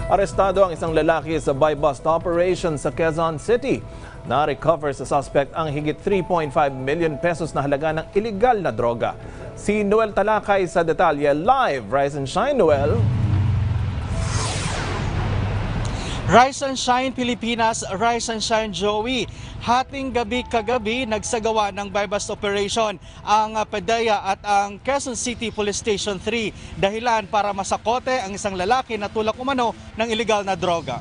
Arestado ang isang lalaki sa buy-bust operation sa Quezon City. Na-recover sa suspect ang higit 3.5 million pesos na halaga ng iligal na droga. Si Noel Talakay sa detalye live. Rise and shine, Noel. Rise and Shine Pilipinas, Rise and Shine Joey. Hating gabi kagabi nagsagawa ng buy-bust operation ang PDEA at ang Quezon City Police Station 3 dahilan para masakote ang isang lalaki na tulak umano ng iligal na droga.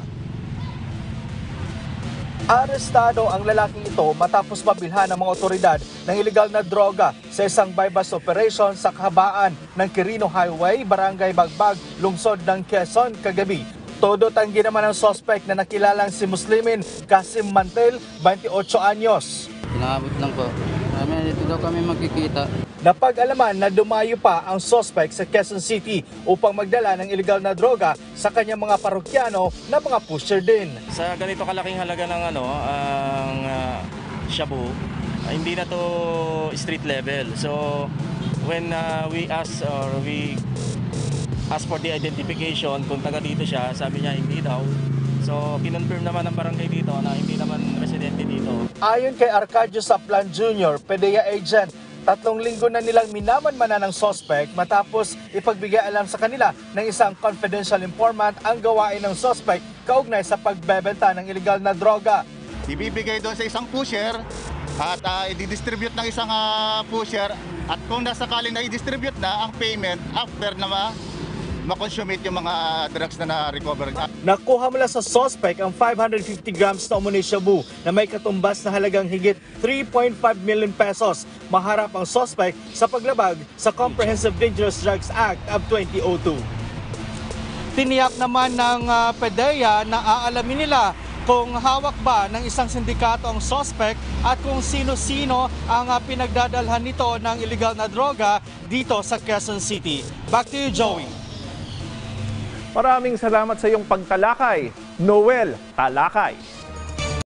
Arestado ang lalaking ito matapos mabilhan ng mga otoridad ng iligal na droga sa isang buy-bust operation sa kahabaan ng Quirino Highway, Barangay Bagbag, lungsod ng Quezon kagabi. Todo tanggi naman ang suspect na nakilalang si Muslimin Kasim Mantel, 28 anyos. Inaabot lang po. Dito daw kami magkikita. Napag-alaman na dumayo pa ang suspect sa Quezon City upang magdala ng iligal na droga sa kanyang mga parokyano na mga pusher din. Sa ganito kalaking halaga ng ang shabu, hindi na to street level. So when we ask for the identification kung taga dito siya, sabi niya hindi daw. So kinonfirm naman ng barangay dito na hindi naman residente dito. Ayon kay Arcadio Saplan Jr., PDEA agent, 3 linggo na nilang minamanmanan ng suspect matapos ipagbigay alam sa kanila ng isang confidential informant ang gawain ng suspect kaugnay sa pagbebenta ng iligal na droga. Ibibigay doon sa isang pusher at i-distribute ng isang pusher at kung nasakaling na i-distribute na ang payment after na ma-consummate yung mga drugs na na-recover. Nakuha mula sa suspect ang 550 grams na umano'y shabu na may katumbas na halagang higit 3.5 million pesos. Maharap ang suspect sa paglabag sa Comprehensive Dangerous Drugs Act of 2002. Tiniyak naman ng PDEA na aalamin nila kung hawak ba ng isang sindikato ang suspect at kung sino-sino ang pinagdadalhan nito ng iligal na droga dito sa Quezon City. Back to you, Joey. Maraming salamat sa iyong pagtalakay, Noel Talakay.